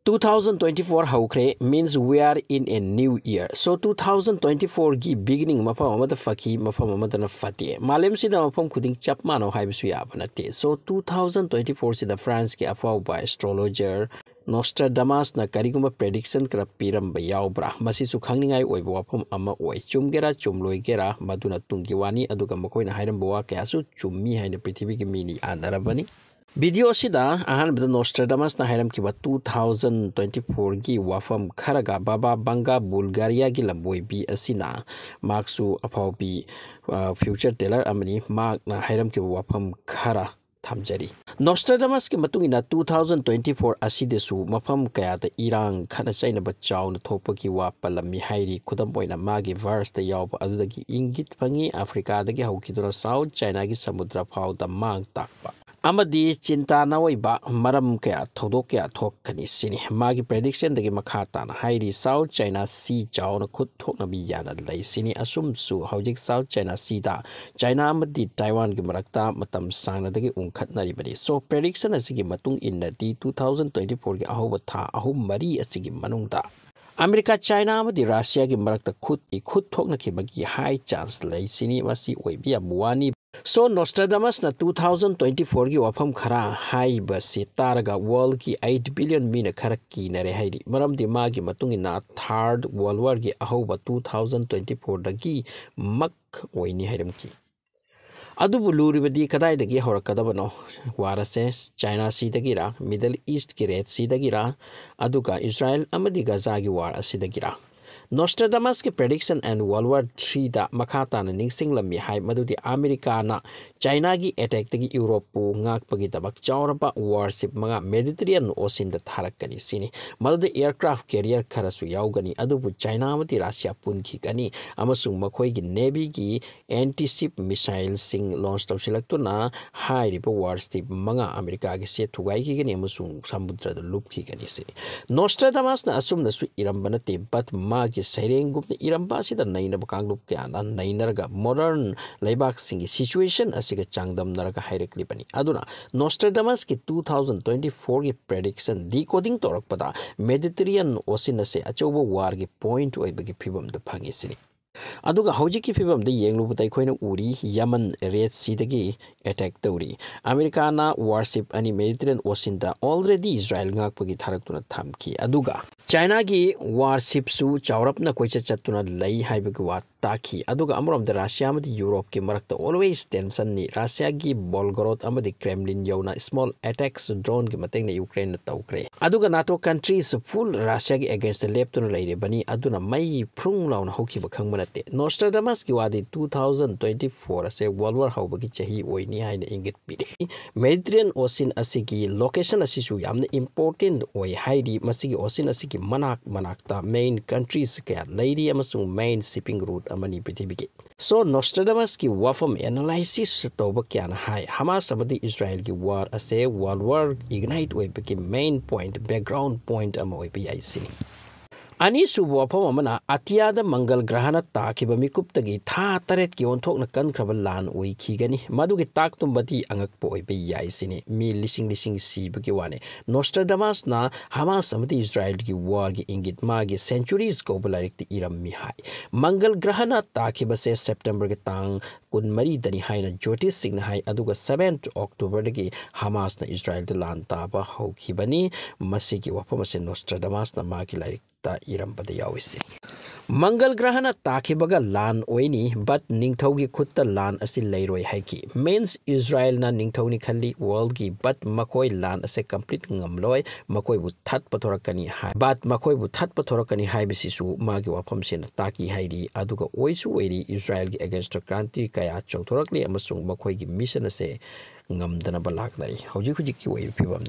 2024 haukhre means we are in a new year. So 2024 gi beginning mafam amada faki mafam amada na fati. Malem sida mafam khuding chap mano haibisu yabanate. So 2024 sida France ki afau by astrologer Nostradamus na kariguma prediction kara piram bayaubra. Masi su khangningai oiba wafam ama oi. Chumgera chumloigera maduna tungi wani aduga makoy na hairam bawa kaya su chummi haina prithivi ki mini anarabani. Video sida ahan bida Nostradamus na hairam kiwa 2024 gi wafam kharaga Baba Vanga Bulgaria gi lamboi bi asina maksu apau bi future teller amani mak na hairam kiwa wafam khara thamjari. Nostradamus ki matungina 2024 asidesu mafam kaya da irang khana chaina bachaw na thopa ki wa palami hairi khudam boina magi verse da yaw adudagi ingit phangi Africa dagi haukidura South China gi samudra phau da mang takpa. Amadi cinta na oiriba maram kaya thodok kaya thokkani sini magi prediction dagi makhata na hairi South China Sea chaw na khut thokna bi yana lai sini asum su haujik South China Sea da China amadi Taiwan gi marakta matam sangna dagi ungkhatna ribani. So prediction asigi matung inna di 2024 gi ahoba tha ahum mari asigi manungda America China amadi Russia gi marakta khut thokna khibagi high chance lai sini masi oibi abuani. So Nostradamus na 2024 gi wafam khara hai basi taraga world ki 8 billion mina khara ki nare hairi maram di magi matungina third world war gi ahoba 2024 dagi mak oini hairam ki adubu luribadi kadai dagi horakadabano warase China Sea dagira Middle East ki Red Sea dagira aduga Israel amadi Gaza gi war asidagira. Nostradamus ki prediction and World War III da makhata na ningsing lammi hai madudi America na China gi attack tagi Europe pu ngak pagi tabak chawraba warship mga Mediterranean Ocean da tharakani sini madudi aircraft carrier kharasu yaugani adubu China amati Russia pun ki kani amasung makhoi gi navy gi anti-ship missile sing launch tawsilaktuna hai riba warship mga America gi se thugai ki gani amasung samudra da lup ki gani sini. Nostradamus na asum na su irambana te but magi Saireng group ni iramba sida naina bakanglup kya na nainarga modern laibak singi situation asiga changdam naraga hairekli bani aduna Nostradamus ki 2024 gi prediction decoding torakpada Mediterranean Ocean ase achobo war gi point oibagi phibam da phangi sini aduga hojiki phibam da yenglu tai khoina uri Yemen Red Sea dagi attack tawri America na warship ani Mediterranean Ocean da already Israel ngak pagi tharaktuna thamki aduga China gi warship su chawrapna koicha chatuna lai haibagi wa taki aduga amrom da Russia amadi Europe ki marakta always tension ni Russia gi Belgorod amadi Kremlin yauna small attacks drone gi mateng na Ukraine na tawkre aduga NATO countries full Russia gi against the left to laire bani aduna mai prung launa hoki bakhang manate Nostradamus gi wadi 2024 ase World War haubagi chahi oini haina ingit pide Mediterranean Ocean asigi location asisu yamna important oi haidi masigi ocean asigi manakta main countries kaya lady amasung main shipping route amani prithibiki. So Nostradamus ki wafam analysis toba kya na hai Hamas amadi Israel ki war ase world war ignite oi biki main point background point ama oi bi sini ani subu wafam amana atiyada mangal grahana takiba mikuptagi tha taret ki onthok na kan khraba lan oi khigani madugi tak tumbati angak po oi bi sini mi lising si bagi wane Nostradamus na Hamas amadi Israel ki war gi ingit magi centuries ko bularik ti iram mi hai mangal grahana takiba se September ki tang kun mari dani haina Jyotish sing na hai aduga 7th October dagi Hamas na Israel de lan taba hokibani masigi wafam ase Nostradamus na magi larik ta irambada yawisi Mangal grahana takibaga lan oini but ningthaugi khutta lan asi leiroi haiki means Israel na ningthauni khalli world gi but makoi lan ase complete ngamloi makoi bu that pathorakani hai but makoi bu that pathorakani hai bisisu magi wafam sen taki hairi aduga oisu oiri Israel gi against kranti kaya chongthorakli amasung makoi gi mission ase ngamdana balak nai hojik ki oi pibam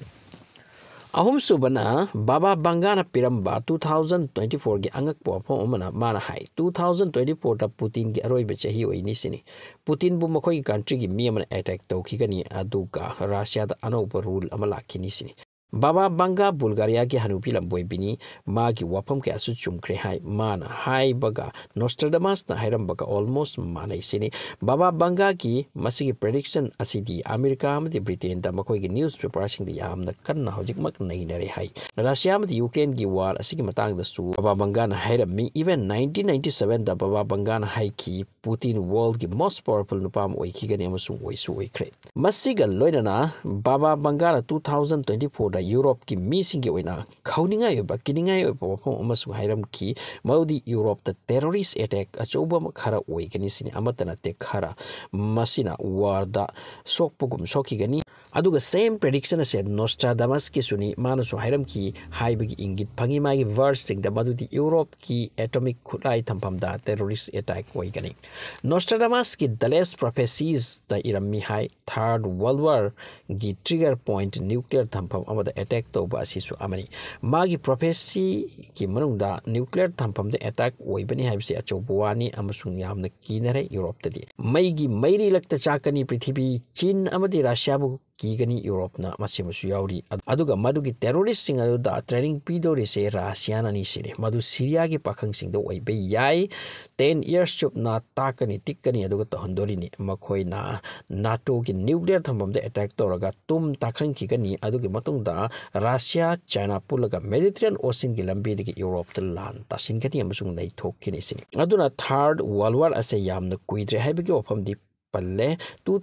ahum subana Baba Vanga na piramba 2024 gi angak po amana mana hai 2024 ta Putin gi aroi be chahi oini sini Putin bu makhoi country gi mi amana attack tawkhigani aduga Russia da anopa rule amala kini sini Baba Vanga Bulgaria ki hanupi lamboi bini magi wapam ke asu chumkre hai mana hai baga Nostradamus na hairam baga almost mana isini Baba Vanga ki masigi prediction asidi America amadi Britain da makoi ki newspaper sing di yamna kanna hojik mak nei nare hai Russia amadi Ukraine ki war asigi matang da su Baba Vanga na hairam mi even 1997 da Baba Vanga na hai ki Putin world ki most powerful nupam oi ki gani amasung oi su oi kre masiga loinana Baba Vanga na 2024 da Europe ki missing ki oina khauningai ba kiningai perform amasung hairam ki maudi Europe the terrorist attack achoba khara oi gani sini amatana te khara masina war da sokpugum soki gani aduga same prediction said Nostradamus ki suni manasu hairam ki haibagi ingit phangi magi verse sing da madudi Europe ki atomic khulai thampam da terrorist attack oi gani Nostradamus ki the last prophecies da irami hai third world war gi trigger point nuclear thampam amada attack to ba asisu amani magi prophecy ki manung da nuclear thampam da attack oi bani haibsi achobwani amasung yamna kinare Europe tadi maigi mairi lakta chakani prithvi Chin amadi Russia bu kigani Europe na masimusu yauri aduga madugi terrorist sing da training pidori se Russia na ni sire madu Syria gi pakhang sing do oi be yai 10 years chup na takani tikani aduga to hondori ni makhoi na NATO gi nuclear thambam da attack to raga tum takhang ki gani adugi matung da Russia China pulaga Mediterranean Ocean gi lambi de Europe to land tasin gani amasung nei thokini sini aduna third world war ase yamna kuidre haibagi ofam di palle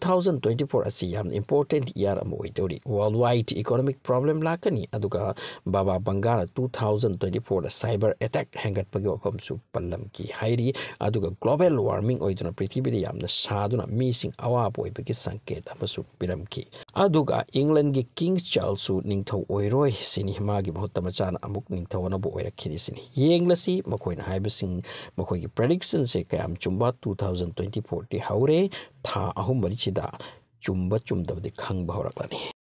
2024 asi yam important year am oidori worldwide economic problem lakani aduga Baba Vanga 2024 cyber attack hangat pagi ofam su pallam ki hairi aduga global warming oiduna prithibidi yamna saduna missing awa boy bagi sanket amasu piram ki aduga England gi King Charles su ningthau oiroi sini magi bahutta machana amuk ningthau na bo oirakhini sini yenglasi makoina haibasing makoi gi prediction se kayam chumba 2024 ti haure tha ahum bari chida chumba chumdabdi khang bawraklani